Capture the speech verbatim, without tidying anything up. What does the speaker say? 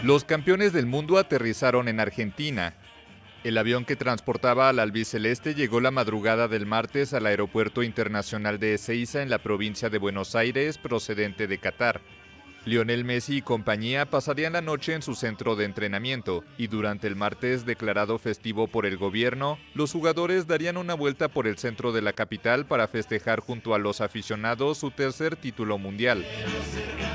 Los campeones del mundo aterrizaron en Argentina. El avión que transportaba al albiceleste llegó la madrugada del martes al Aeropuerto Internacional de Ezeiza en la provincia de Buenos Aires, procedente de Qatar. Lionel Messi y compañía pasarían la noche en su centro de entrenamiento y durante el martes declarado festivo por el gobierno, los jugadores darían una vuelta por el centro de la capital para festejar junto a los aficionados su tercer título mundial.